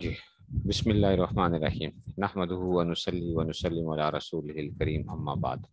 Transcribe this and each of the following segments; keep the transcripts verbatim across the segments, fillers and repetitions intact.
جی، بسم اللہ الرحمن الرحیم نحمدہ و نصلی و نسلم علی رسولہ الکریم اما بعد.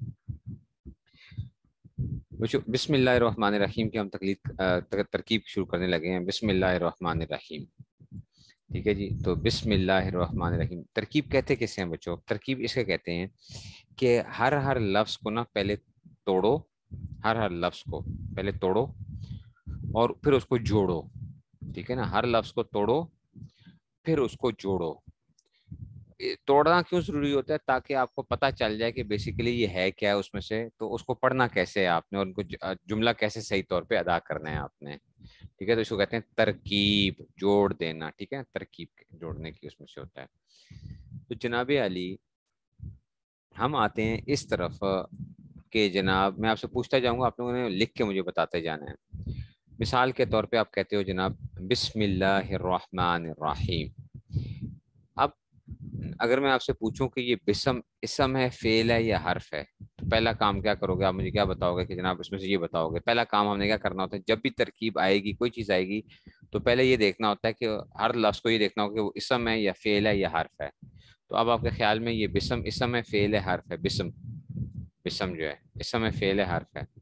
بسم اللہ الرحمن الرحیم کی ہم تقلید ترکیب شروع کرنے لگے ہیں. بسم اللہ الرحمن الرحیم. ٹھیک ہے جی. تو بسم اللہ الرحمن الرحیم ترکیب کہتے کیسے ہیں بچوں؟ ترکیب اسے کہتے ہیں کہ ہر ہر لفظ کو نا پہلے توڑو، ہر ہر لفظ کو پہلے توڑو اور پھر اس کو جوڑو. ٹھیک ہے نا، ہر لفظ کو توڑو پھر اس کو جوڑو. توڑنا کیوں ضروری ہوتا ہے؟ تاکہ آپ کو پتہ چل جائے کہ بیسیکلی یہ ہے کیا ہے اس میں سے، تو اس کو پڑھنا کیسے ہے آپ نے اور ان کو جملہ کیسے صحیح طور پہ ادا کرنا ہے آپ نے. ٹھیک ہے، تو اس کو کہتے ہیں ترکیب، جوڑ دینا. ٹھیک ہے، ترکیب جوڑنے کی اس میں سے ہوتا ہے. تو جناب علی ہم آتے ہیں اس طرف کہ جناب میں آپ سے پوچھتا جاؤں گا، آپ لوگوں نے لکھ کے مجھے بتاتے جانا ہے. مثال کے طور پہ آپ کہتے ہو جناب بسم اللہ الرحمن الرحیم. اب اگر میں آپ سے پوچھوں کہ یہ بسم اسم ہے، فعل ہے یا حرف ہے، تو پہلا کام کیا کرو گے آپ؟ مجھے کیا بتاؤ گے کہ جناب اس میں سے یہ بتاؤ گے؟ پہلا کام ہم نے کیا کرنا ہوتا ہے؟ جب بھی ترکیب آئے گی، کوئی چیز آئے گی، تو پہلے یہ دیکھنا ہوتا ہے کہ ہر لفظ کو یہ دیکھنا ہوگا کہ وہ اسم ہے یا فعل ہے یا حرف ہے. تو اب آپ کے خیال میں یہ بسم اسم ہے، فعل ہے، حرف ہے؟ بسم بسم جو ہے اسم ہے، فعل ہے، حرف ہے؟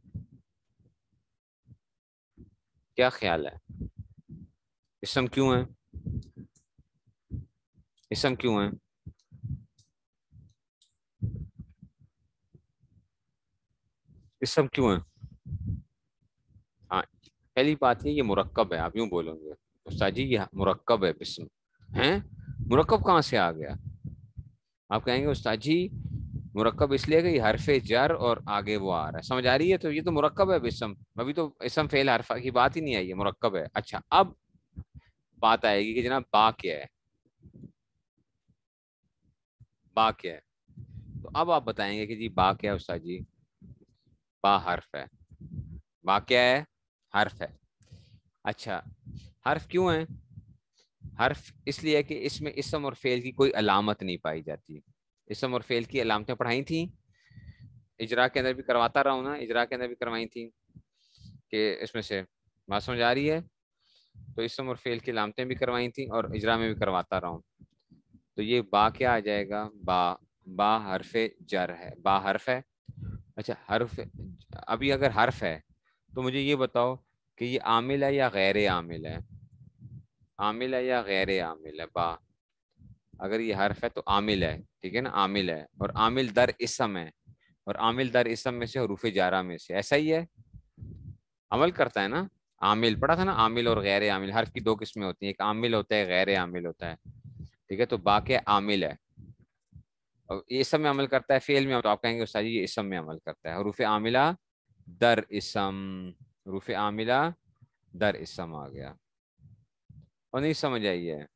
کیا خیال ہے؟ اسم کیوں ہے؟ اسم کیوں ہے؟ اسم کیوں ہے؟ ہاں، پہلی بات یہ یہ مرکب ہے. آپ یوں بولیں گے استاد جی یہ مرکب ہے بسم ہے. مرکب کہاں سے آ گیا؟ آپ کہیں گے استاد جی مرکب اس لیے کہ یہ حرف جر اور آگے وہ آ رہا ہے. سمجھ آ رہی ہے؟ تو یہ تو مرکب ہے بسم. ابھی تو اسم فعل حرف کی بات ہی نہیں آئی ہے، مرکب ہے. اچھا، اب بات آئے گی کہ جناب با کیا ہے؟ با کیا ہے؟ تو اب آپ بتائیں گے کہ جی با کیا ہے استاد جی؟ با حرف ہے. با کیا ہے؟ حرف ہے. اچھا، حرف کیوں ہے؟ حرف اس لیے کہ اس میں اسم اور فعل کی کوئی علامت نہیں پائی جاتی. اسم اور فعل کی علامتیں پڑھائی تھیں، اجرا کے اندر بھی کرواتا رہا ہوں نا، اجرا کے اندر بھی کروائی تھیں کہ اس میں سے بات سمجھ آ رہی ہے؟ تو اسم اور فعل کی علامتیں بھی کروائی تھیں اور اجرا میں بھی کرواتا رہا ہوں. تو یہ با کیا آ جائے گا؟ با با حرف جر ہے. با حرف ہے. اچھا، حرف ابھی اگر حرف ہے تو مجھے یہ بتاؤ کہ یہ عامل ہے یا غیر عامل ہے؟ عامل ہے یا غیر عامل ہے؟ با اگر یہ حرف ہے تو عامل ہے. ٹھیک ہے نا، عامل ہے. اور عامل در اسم ہے، اور عامل در اسم میں سے حروف جارہ میں سے. ایسا ہی ہے، عمل کرتا ہے نا. عامل پڑھا تھا نا، عامل اور غیر عامل. حرف کی دو قسمیں ہوتی ہیں، ایک عامل ہوتا ہے، غیر عامل ہوتا ہے. ٹھیک ہے، تو با کے عامل ہے اور یہ اسم میں عمل کرتا ہے، فعل میں. تو آپ کہیں گے استاد جی یہ اسم میں عمل کرتا ہے. حروف عاملہ در اسم، حروف عاملہ در اسم آ گیا. اور نہیں سمجھ آئی ہے؟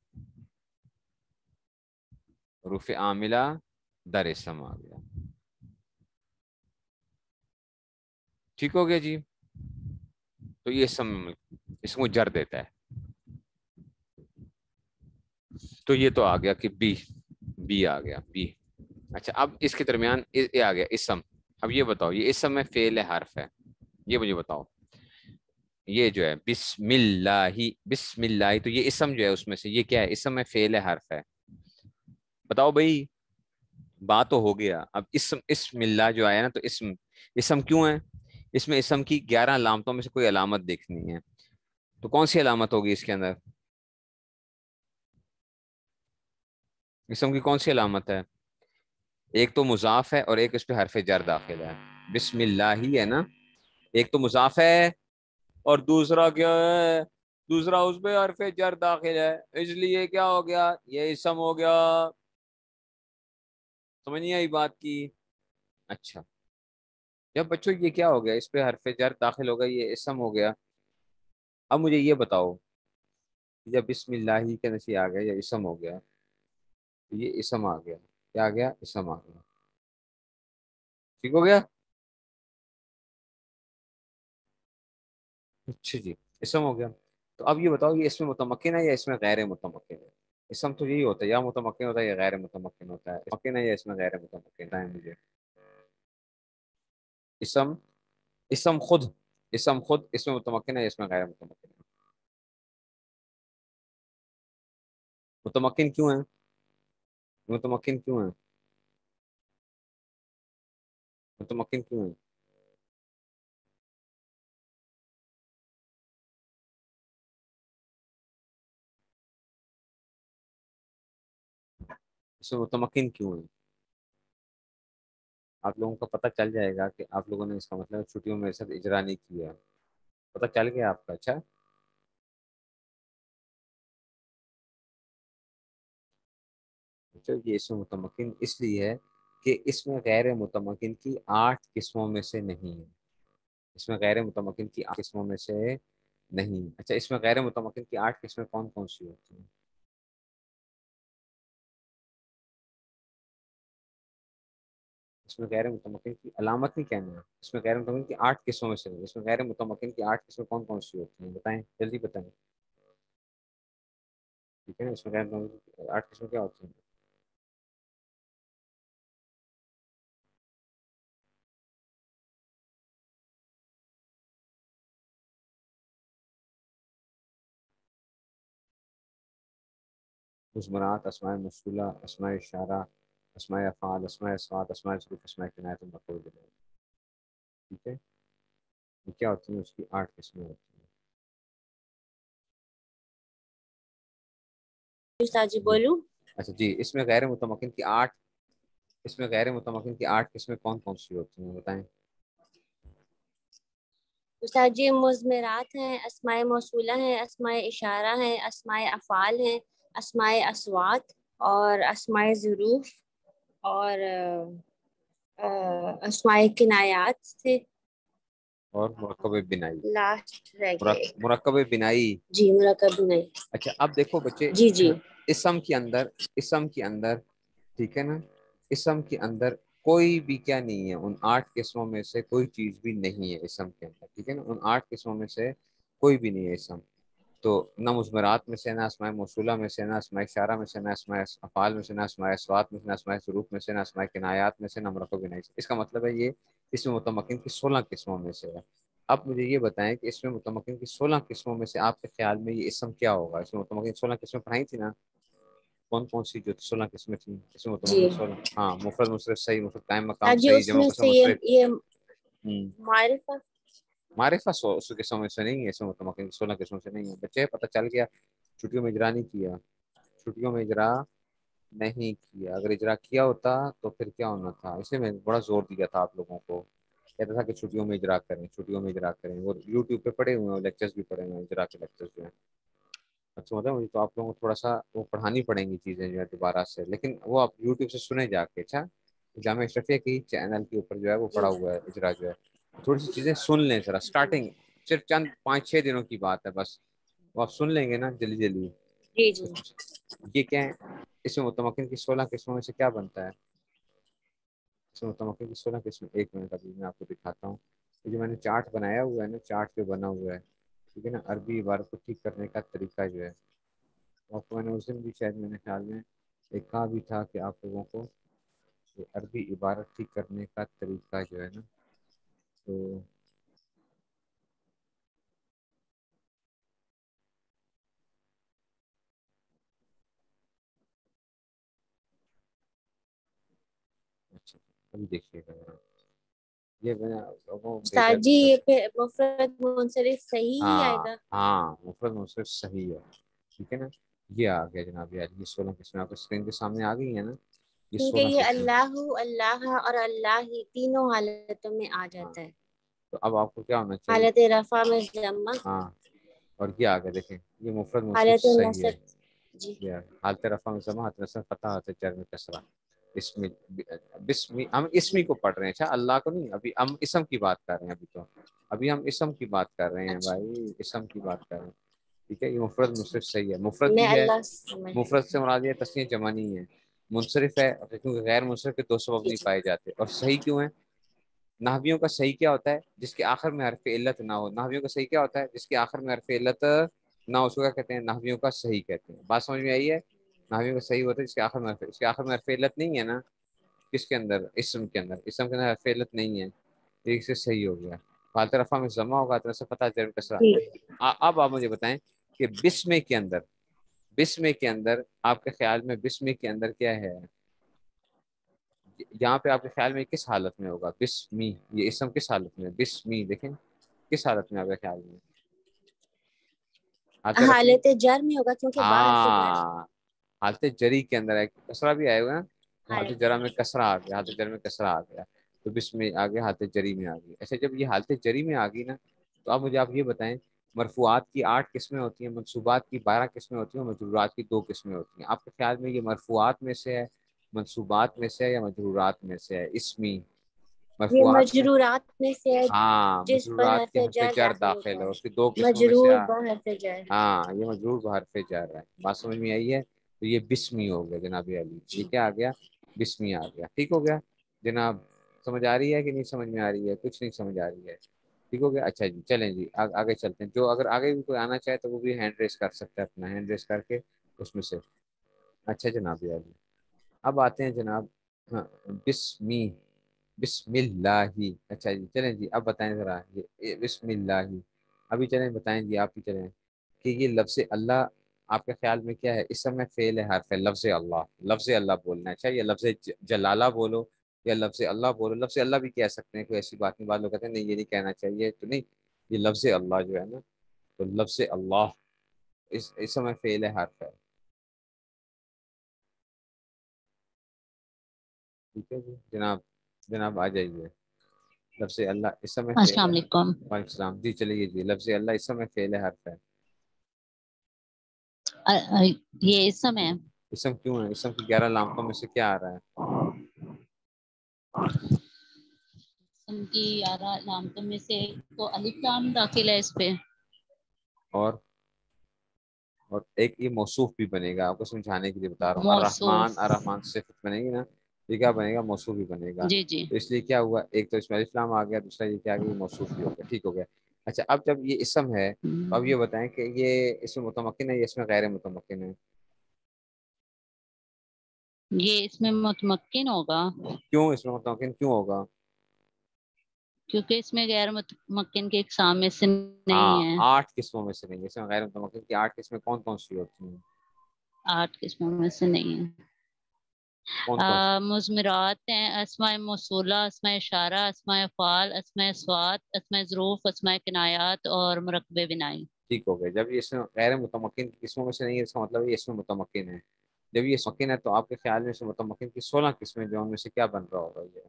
حروف عاملہ در اسم آ گیا. ٹھیک ہو گیا جی؟ تو یہ اسم اس کو جر دیتا ہے. تو یہ تو آ گیا کہ بی بی آ گیا بی. اچھا، اب اس کے درمیان یہ آ گیا اسم. اب یہ بتاؤ یہ اسم ہے، فعل ہے، حرف ہے؟ یہ مجھے بتاؤ. یہ جو ہے بسم اللہ، بسم اللہ، تو یہ اسم جو ہے اس میں سے یہ کیا ہے؟ اسم ہے، فعل ہے، حرف ہے؟ بتاؤ بھائی. بات تو ہو گیا. اب اسم اسم اللہ جو آیا نا، تو اسم اسم کیوں ہے؟ اس میں اسم کی گیارہ علامتوں میں سے کوئی علامت دیکھنی ہے. تو کون سی علامت ہوگی اس کے اندر؟ اسم کی کون سی علامت ہے؟ ایک تو مضاف ہے اور ایک اس پہ حرف جر داخل ہے. بسم اللہ ہی ہے نا، ایک تو مضاف ہے اور دوسرا کیا ہے؟ دوسرا اس پہ حرف جر داخل ہے، اس لیے کیا ہو گیا؟ یہ اسم ہو گیا. سمجھ نہیں آئی بات کی؟ اچھا، جب بچوں یہ کیا ہو گیا؟ اس پہ حرف جر داخل ہو گیا، یہ اسم ہو گیا. اب مجھے یہ بتاؤ جب بسم اللہ کے نسی آ گیا یا اسم ہو گیا، یہ اسم آ گیا. کیا آ گیا؟ اسم آ گیا. ٹھیک ہو گیا؟ اچھا جی، اسم ہو گیا. تو اب یہ بتاؤ یہ اس میں متمکن ہے یا اس میں غیر متمکن ہے؟ اسم تو یہی ہوتا ہے، یا متمکن ہوتا ہے یا غیر متمکن ہوتا ہے. متمکن ہے یا اس میں غیر متمکن ہے؟ مجھے اسم اسم خود اسم خود اس میں متمکن ہے یا اس میں غیر متمکن ہے؟ मुतमक्किन क्यों है? मुतमक्किन क्यों है? मुतमक्किन क्यों है? इसमें मुतमक्किन क्यों है? आप लोगों को पता चल जाएगा कि आप लोगों ने इसका मतलब छुट्टियों में मेरे साथ इजरा नहीं किया। पता चल गया आपका? अच्छा, तो ये इसमें मुतमक्किन इसलिए है कि इसमें गैर मुतमक्किन की आठ किस्मों में से नहीं है। इसमें गैर मुतमक्किन की आठ किस्मों में से नहीं। अच्छा, इसमें गैर मुतमक्किन की आठ किस्में कौन कौन सी होती हैं? इसमें गैर मुतमक्किन की अलामत नहीं कहना है, इसमें गैर मुतमक्किन की आठ किस्मों में से नहीं। इसमें गैर मुतमक्किन की आठ किस्में कौन कौन सी होती हैं बताएं, जल्दी बताएं। ठीक है ना, इसमें गैर मुतमक्किन की आठ किस्में क्या होती हैं? मुज़मरात, अस्माए मौसूला, अस्माए इशारा, अस्माए अफ़ाल, अस्माए अस्वात, अस्माए ज़ुरूफ़, अस्माए किनायत, मफ़ऊल बिही। ठीक है, ये क्या होती हैं? उसकी आठ किस्में होती हैं। उस्ताद जी जी, बोलूं? अच्छा जी, इसमें गैर मुतमक्किन की आठ इसमें गैर मुतमक्किन की आठ किस्में कौन कौन सी होती हैं बताएं। उस्ताद जी मुज़मरात हैं, अस्माए मौसूला हैं, अस्माए इशारा हैं, अस्माए अफ़ाल हैं, अस्माए अस्वात और अस्माए ज़ुरूफ और अ, अ, अस्माए किनायात थे। और मुरक्कब बिनाई। लास्ट रह गए। मुरक्कब बिनाई। जी मुरकब नहीं। अच्छा, अब देखो बच्चे, जी जी इसम के अंदर इसम के अंदर ठीक है ना, इसम के अंदर कोई भी क्या नहीं है, उन आठ किस्मों में से कोई चीज भी नहीं है इसम के अंदर। ठीक है ना, उन आठ किस्मों में से कोई भी नहीं है इसम। तो ना मुज़मरात में से, ना अस्माए मौसूला में से, ना अस्माए इशारा में से, ना अस्माए अफ़ाल में से, ना अस्माए अस्वात में से, ना अस्माए ज़ुरूफ़ में से, ना अस्माए किनायात में से, ना मुरक्कब बिनाई से। इसका मतलब है ये इसमें मुतमक्किन की सोलह किस्मों में से है। अब मुझे ये बताएं कि इसमें मुतमक्किन की सोलह किस्मों में से आपके ख्याल में ये इसम क्या होगा? इसमें मुतमक्किन सोलह किस्में पढ़ाई थी ना, कौन कौन सी जो सोलह किस्में थी इसमें जी। मुतमक्किन सोलह? हाँ, मुफरद मुसरफ सही, मुफरद कायम मकाम उस्ताद जी सही, जमा उसमें कसम से ये मुशरफ। ये हम्म, मारिफा। मारिफा सौ सौ किस्मों में से नहीं है, इसमें मुतमक्किन की सोलह किस्मों से नहीं है। बच्चे पता चल गया? छुट्टियों में इजरा नहीं किया, छुट्टियों में इजरा नहीं किया। अगर इजरा किया होता तो फिर क्या होना था? इसे मैं बड़ा जोर दिया था आप लोगों को, कहता था कि छुट्टियों में इजरा करें, छुट्टियों में इजरा करें। वो यूट्यूब पे पड़े हुए हैं, लेक्चर्स भी पड़े हुए हैं, इजरा के लेक्चर्स जो हैं। अच्छा, मतलब मुझे तो आप लोगों को थोड़ा सा वो पढ़ानी पड़ेंगी चीज़ें जो है दोबारा से, लेकिन वो आप यूट्यूब से सुने जाके। अच्छा, जामिया अशरफिया की चैनल के ऊपर जो है वो जी पड़ा हुआ है इजरा जो है। थोड़ी सी चीज़ें सुन लें जरा, स्टार्टिंग सिर्फ चंद पाँच छः दिनों की बात है बस, वो आप सुन लेंगे ना जल्दी जल्दी। जी जी ये क्या है? इसमें मुतमक्किन की सोलह किस्मों में से क्या बनता है? इसमें मुतमक्किन की सोलह किस्में, एक मिनट अभी मैं आपको दिखाता हूँ। ये जो मैंने चार्ट बनाया हुआ है ना, चार्ट पे बना हुआ है, ठीक है ना, अरबी इबारत को ठीक करने का तरीका जो है, आपको मैंने उस दिन भी शायद मेरे ख्याल में एक कहा भी था कि आप लोगों को ये अरबी इबारत ठीक करने का तरीका जो है ना, तो अच्छा, अभी देखिएगा जरा। ये मैं लोगों को भेजा उस्ताद भी जी था। ये पे मुफरत मुनसरिफ सही ही हाँ आएगा? हाँ, मुफरद मुसरफ सही है। ठीक है ना, ये आ गया जनाब यार, ये सोलह किस्में आपको स्क्रीन के सामने आ गई है ना, ये क्योंकि सोलह ये किस्में। अल्लाह अल्लाह और अल्लाह ही तीनों हालतों में आ हाँ, जाता है। तो अब आपको क्या होना चाहिए? हालत रफा में जम्मा, हाँ, और ये आ गया देखें, ये मुफरद मुसरफ हालत सही है। नसब। जी ये हालत रफा में जमा, हालत नसब फतह, हालत जर में कसरा। इसमें बिस्मी, हम इसमी को पढ़ रहे हैं, अच्छा अल्लाह को नहीं। अभी हम इसम की बात कर रहे हैं, अभी तो अभी हम इसम की बात कर रहे हैं अच्छा, भाई, इसम की बात कर रहे हैं। ठीक है, ये मुफरद मुसरफ सही है, मुफरद मैं भी है। अल्लाह समझ। मुफरद से मुराद ये तस्नीह जमा नहीं है। मुनसरिफ है क्योंकि गैर मुनसरिफ के दो सबब जी नहीं जी पाए जाते। और सही क्यों है? नाहवियों का सही क्या होता है? जिसके आखिर में हरफ इल्लत ना हो। नाहवियों का सही क्या होता है? जिसके आखिर में हरफ इल्लत ना हो, उसको क्या कहते हैं? नाहवियों का सही कहते हैं। बात समझ में आई है? नाहवियों का सही होता है जिसके आखिर में हरफ, इसके आखिर में हरफ इल्लत नहीं है ना, किसके अंदर? इसम के अंदर। इसम के अंदर हरफ इल्लत नहीं है, एक से सही हो गया। फालत रफा में जमा होगा तो ऐसा पता जरूर कसरा। जी अब आप मुझे बताएं कि बिस्मे के अंदर, بسم کے اندر آپ کے خیال میں بسم کے اندر کیا ہے؟ یہاں پہ آپ کے خیال میں کس حالت میں ہوگا بسمی؟ یہ اسم کس حالت میں؟ بسمی دیکھیں کس حالت میں آپ کے خیال میں؟ حالت رفع؟ حالت جر میں ہوگا کیونکہ باہر سے جر. ہاں حالت جری کے اندر ہے، کسرہ بھی آئے ہوئے نا، تو حالت جرا میں کسرہ آ گیا، حالت جر میں کسرہ آ گیا، تو بسم میں آ گیا، حالت جری میں آ گئی. اچھا جب یہ حالت جری میں آ گئی نا، تو اب مجھے آپ یہ بتائیں مرفوعات کی آٹھ قسمیں ہوتی ہیں، منصوبات کی بارہ قسمیں ہوتی ہیں، اور مجرورات کی دو قسمیں ہوتی ہیں. آپ کے خیال میں یہ مرفوعات میں سے ہے، منصوبات میں سے ہے، یا مجرورات میں سے ہے؟ اسمی یہ مرفوعات میں، مجرورات میں سے ہے ہاں جس پر مجرورات حرف کے حرف جر جر داخل داخل ہوتا ہے، ہے. اس کی دو قسموں میں سے مجرور آ... بحرف جر. ہاں یہ مجرور بحرف جر ہے. بات سمجھ میں آئی ہے؟ تو یہ بسمی ہو گیا جناب علی، یہ کیا آ گیا؟ بسمی آ گیا. ٹھیک ہو گیا جناب؟ سمجھ آ رہی ہے کہ نہیں سمجھ میں آ رہی ہے؟ کچھ نہیں سمجھ آ رہی ہے؟ ٹھیک ہو گیا. اچھا جی چلیں جی آگے چلتے ہیں. جو اگر آگے بھی کوئی آنا چاہے تو وہ بھی ہینڈ ریس کر سکتا ہے، اپنا ہینڈ ریس کر کے اس میں سے. اچھا جناب علی اب آتے ہیں جناب ہاں بسمی، بسم اللہ ہی. اچھا جی چلیں جی اب بتائیں ذرا یہ بسم اللہ ہی. ابھی چلیں بتائیں جی آپ ہی چلیں کہ یہ لفظ اللہ آپ کے خیال میں کیا ہے؟ اسم میں فعل ہے، حرف ہے. لفظ اللہ، لفظ اللہ بولنا ہے. اچھا یہ لفظ جلالہ بولو یا لفظ اللہ بولو، لفظ اللہ بھی کہہ سکتے ہیں، کوئی ایسی بات نہیں. بعض لوگ کہتے ہیں نہیں یہ نہیں کہنا چاہیے، تو نہیں، یہ لفظ اللہ جو ہے نا، تو لفظ اللہ اس اسم میں فعل ہے، حرف ہے. ٹھیک ہے جی جناب، جناب آ جائیے. لفظ اللہ اسم میں فعل السلام ہے. علیکم. وعلیکم السلام. جی چلیے جی لفظ اللہ اسم میں فعل ہے، حرف ہے. آ- آ- یہ اسم ہے. اسم کیوں ہے؟ اسم کی گیارہ علامتوں میں سے کیا آ رہا ہے؟ اسم کی گیارہ علامتوں میں سے تو الف لام داخل ہے اس پہ. اور اور ایک یہ موصوف بھی بنے گا، آپ کو سمجھانے کے لیے بتا رہا ہوں. موصوف. الرحمن، الرحمن صفت بنے گی نا، یہ کیا بنے گا؟ موصوف بھی بنے گا. جی جی. تو اس لیے کیا ہوا، ایک تو اس میں الف لام آ گیا، دوسرا یہ کیا آ گیا؟ یہ موصوف بھی ہو گیا. ٹھیک ہو گیا. اچھا اب جب یہ اسم ہے تو اب یہ بتائیں کہ یہ اس میں متمکن ہے یا اس میں غیر متمکن ہے؟ یہ اس میں متمکن ہوگا کیوں اس میں متمکن کیوں ہوگا؟ کیونکہ اس میں غیر متمکن کے اقسام میں سے نہیں ہاں ہے. آٹھ قسموں میں سے نہیں ہے. اس میں غیر متمکن کی آٹھ قسمیں کون کون سی ہوتی ہیں؟ آٹھ قسموں میں سے نہیں ہے. کون کون سی؟ آ، مضمرات ہیں، اسماء موصولہ، اسماء اشارہ، اسماء افعال، اسماء اصوات، اسماء ظروف، اسماء کنایات اور مرکب بنائی. ٹھیک ہو گیا. جب یہ اس میں غیر متمکن کی قسموں میں سے نہیں ہے، اس کا مطلب ہے یہ اس میں متمکن ہے. جب یہ متمکن ہے تو آپ کے خیال میں اس میں متمکن کی سولہ قسمیں جو ان میں سے کیا بن رہا ہوگا؟ یہ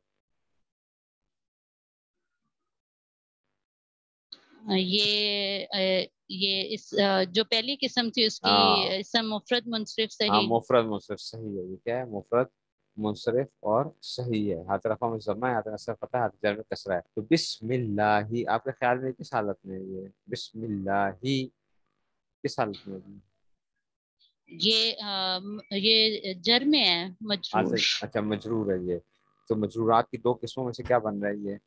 یہ آ، یہ اس آ، جو پہلی قسم تھی اس کی ہاں اسم مفرد منصرف ہاں صحیح. مفرد منصرف صحیح ہے. یہ کیا ہے؟ مفرد منصرف اور صحیح ہے. ہاتھ رفع میں ضمہ ہے، ہاتھ نصب فتح ہے، ہاتھ جر میں کسرہ ہے. تو بسم اللہ ہی آپ کے خیال میں کس حالت میں ہے؟ یہ بسم اللہ ہی کس حالت میں ہے؟ یہ آ، یہ جر میں ہے، حالت مجرور. اچھا مجرور ہے یہ. تو مجرورات کی دو قسموں میں سے کیا بن رہا ہے یہ؟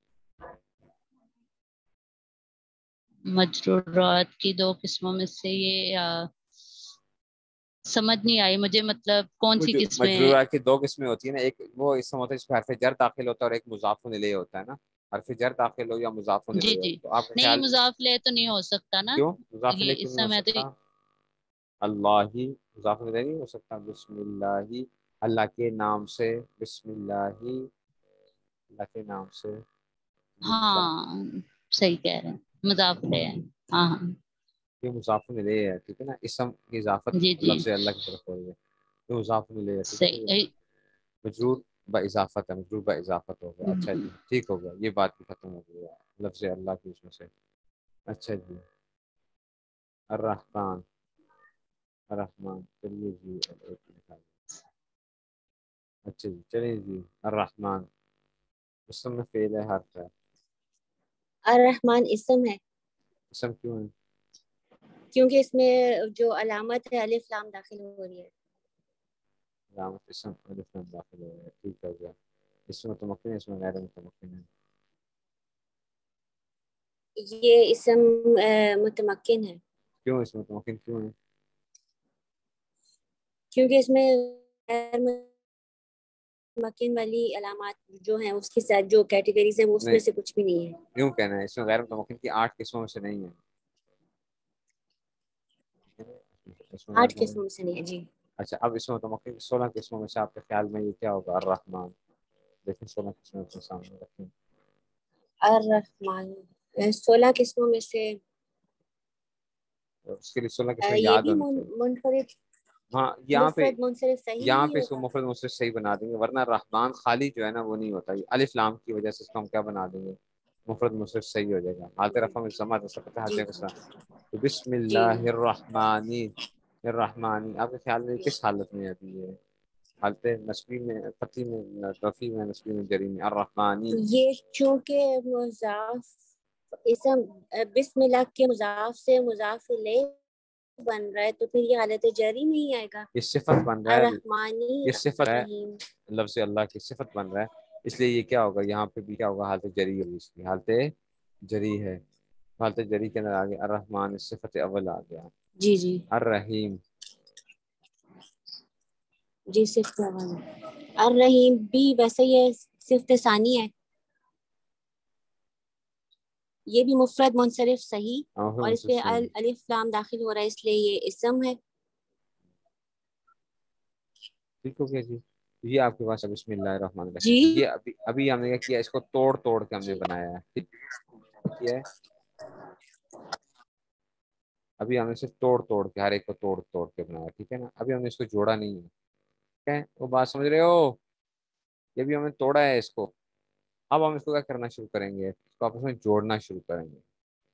مجرورات کی دو قسموں میں سے یہ آ، سمجھ نہیں آئی مجھے، مطلب کون سی قسمیں. مجرورات کی دو قسمیں ہوتی ہیں نا، ایک وہ اس میں ہوتا ہے جس میں حرف جر داخل ہوتا ہے، اور ایک مضاف الیہ ہوتا ہے نا. حرف جر داخل ہو یا مضاف جی الیہ ہو، جی. تو آپ کا نہیں خیال مضاف لے تو نہیں ہو سکتا نا. کیوں مضاف الیہ یہ کیوں اس نہیں ہو سمے تو سکتا؟ اللہ ہی مضاف الیہ نہیں ہو سکتا. بسم اللہ ہی، اللہ کے نام سے، بسم اللہ ہی اللہ کے نام سے. ہاں صحیح کہہ رہے ہیں، مضاف لے ہے. ہاں ہاں. یہ مضاف الیہ ہے، ٹھیک ہے نا. اسم کی اضافت جی جی لفظ اللہ کی طرف ہو رہی ہے، یہ مضاف الیہ ہے. ٹھیک ہے نا. صحیح. مجرور با اضافت ہے، مجرور با اضافت ہو گیا. اچھا جی ٹھیک ہو گیا، یہ بات بھی ختم ہو گئی ہے لفظ اللہ کی اس میں سے. اچھا جی الرحمن، الرحمن چلیے جی. اچھا جی چلیے جی الرحمن اسم میں فعل ہے، حرف ہے. الرحمن اسم ہے اسم کیوں ہے؟ کیونکہ اس میں جو علامت ہے الف لام داخل ہو رہی ہے. علامت اسم الف لام داخل ہو گیا. ٹھیک ہو گیا. اس میں متمکن ہے، اس میں غیر متمکن ہے. یہ اسم آ، متمکن ہے کیوں اس میں متمکن کیوں ہے؟ کیونکہ اس میں غیر متمکن والی علامات جو ہیں اس کے ساتھ جو کیٹیگریز ہیں وہ اس نہیں میں سے کچھ بھی نہیں ہے. کیوں کہنا ہے؟ اس میں غیر متمکن کی آٹھ قسموں میں سے نہیں ہے. آٹھ قسموں سے نہیں ہے جی. اچھا اب اس میں متمکن سولہ قسموں میں سے آپ کے خیال میں یہ کیا ہوگا؟ الرحمن. دیکھیں سولہ قسمیں اپنے سامنے رکھیں. الرحمن سولہ قسموں میں سے اس کے لیے سولہ قسمیں یہ یاد بھی ہونی چاہیے. منفرد ہاں یہاں پہ مفرد منصرف صحیح یہاں نہیں پہ اس کو ہوگا. مفرد مصرف صحیح بنا دیں گے، ورنہ رحمان خالی جو ہے نا وہ نہیں ہوتا. الف لام کی وجہ سے اس کو ہم کیا بنا دیں گے؟ مفرد مصرف صحیح ہو جائے گا. حالت رفع میں ضمہ ایسا پتہ ہے، جی حالت کسرہ. تو بسم جی اللہ الرحمن الرحمن آپ کے خیال میں کس حالت میں ابھی ہے؟ حالت نصبی میں، فتحی میں، رفعی میں، نصبی میں، جری میں؟ الرحمانی. یہ چونکہ مضاف اسم بسم اللہ کے مضاف سے مضاف الیہ بن رہا ہے تو پھر یہ حالت جری میں ہی آئے گا. یہ صفت بن رہا ہے، الرحمانی یہ صفت ہے، الرحیم. لفظ اللہ کی صفت بن رہا ہے، اس لیے یہ کیا ہوگا؟ یہاں پہ بھی کیا ہوگا؟ حالت جری ہوگی. اس کی حالت جری ہے. حالت جری کے اندر آگے الرحمن صفت اول آ گیا. جی جی الرحیم جی صفت اول. الرحیم بھی ویسے یہ صفت ثانی ہے، یہ بھی مفرد منصرف صحیح، اور اس پہ ال- الف لام داخل ہو رہا ہے اس لیے یہ اسم ہے. ٹھیک ہو گیا جی. یہ آپ کے پاس بسم اللہ الرحمن جی الرحیم. یہ ابھی ابھی ہم نے کیا کیا؟ اس کو توڑ توڑ کے ہم نے جی بنایا ہے. ٹھیک کیا ہے؟ ابھی ہم نے صرف توڑ توڑ کے، ہر ایک کو توڑ توڑ کے بنایا. ٹھیک ہے نا؟ ابھی ہم نے اس کو جوڑا نہیں ہے. ٹھیک ہے، وہ بات سمجھ رہے ہو؟ یہ بھی ہم نے توڑا ہے اس کو. اب ہم اس کو کیا کرنا شروع کریں گے؟ اس کو آپس میں جوڑنا شروع کریں گے.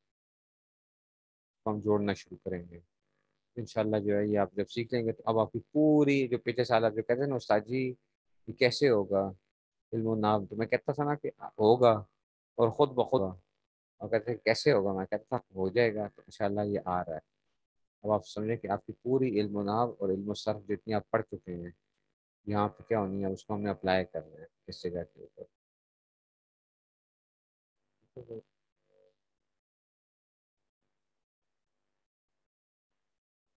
ہم جوڑنا شروع کریں گے انشاءاللہ. جو ہے یہ آپ جب سیکھ لیں گے تو اب آپ کی پوری جو پچھلے سال آپ جو کہتے ہیں نا استاد جی یہ کیسے ہوگا علم و نام، تو میں کہتا تھا نا کہ ہوگا اور خود بخود. اور کہتے ہیں کیسے ہوگا؟ میں کہتا تھا ہو جائے گا. تو انشاءاللہ یہ آ رہا ہے. اب آپ سمجھیں کہ آپ کی پوری علم و نحو اور علم و صرف جتنی آپ پڑھ چکے ہیں یہاں پہ کیا ہونی ہے، اس کو ہم نے اپلائی کرنا ہے اس جگہ کے اوپر.